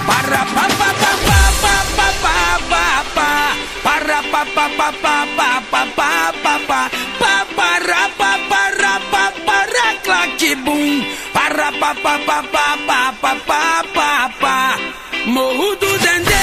Para pa pa pa pa pa pa pa pa pa. Para pa pa pa pa pa pa pa pa pa. Pa para pa para pa para claque bum. Para pa pa pa pa pa pa pa pa pa. Morro do Dendê.